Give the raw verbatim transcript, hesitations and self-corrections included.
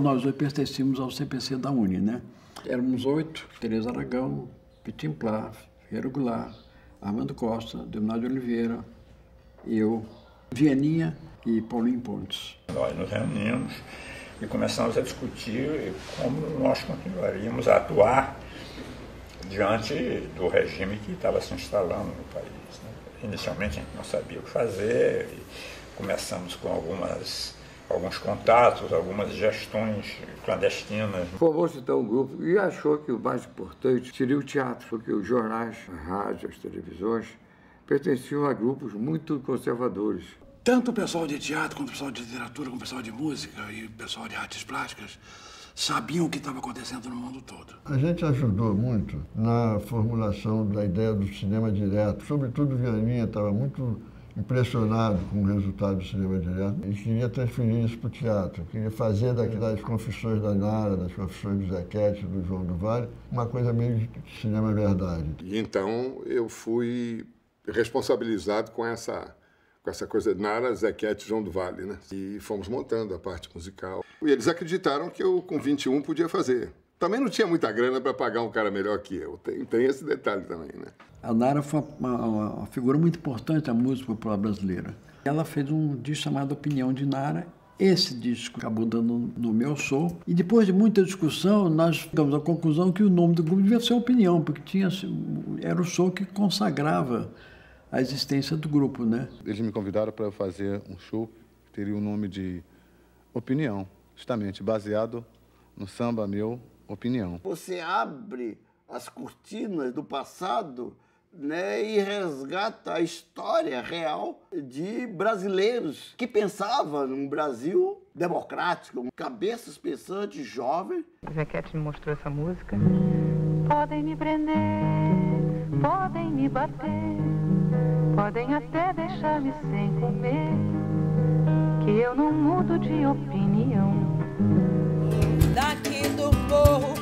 nós dois pertencíamos ao C P C da Uni, né? Éramos oito: Tereza Aragão, Pitim Plá, Ferreira Goulart, Armando Costa, Leonardo de Oliveira, eu, Vieninha e Paulinho Pontes. Nós nos reunimos e começamos a discutir como nós continuaríamos a atuar diante do regime que estava se instalando no país, né? Inicialmente a gente não sabia o que fazer e começamos com algumas, alguns contatos, algumas gestões clandestinas. Formou-se então um grupo e achou que o mais importante seria o teatro, porque os jornais, a rádio, as televisões pertenciam a grupos muito conservadores. Tanto o pessoal de teatro, como o pessoal de literatura, como o pessoal de música e o pessoal de artes plásticas sabiam o que estava acontecendo no mundo todo. A gente ajudou muito na formulação da ideia do cinema direto. Sobretudo, o Vianinha estava muito impressionado com o resultado do cinema direto e queria transferir isso para o teatro. Queria fazer das Confissões da Nara, das Confissões do Zequete, do João do Vale, uma coisa meio de cinema verdade. E então eu fui responsabilizado com essa... com essa coisa de Nara, Zequete e João do Vale, né? E fomos montando a parte musical. E eles acreditaram que eu, com vinte e um, podia fazer. Também não tinha muita grana para pagar um cara melhor que eu. Tem, tem esse detalhe também, né? A Nara foi uma, uma, uma figura muito importante da música popular brasileira. Ela fez um disco chamado Opinião de Nara. Esse disco acabou dando nome ao Sou. E depois de muita discussão, nós chegamos à conclusão que o nome do grupo devia ser Opinião, porque tinha, era o Sou que consagrava a existência do grupo, né? Eles me convidaram para fazer um show que teria o nome de Opinião, justamente baseado no samba meu, Opinião. Você abre as cortinas do passado, né, e resgata a história real de brasileiros que pensavam num Brasil democrático, cabeças pensantes, jovens. Zequete me mostrou essa música. Podem me prender, podem me bater, podem até deixar-me sem comer, que eu não mudo de opinião. Daqui do morro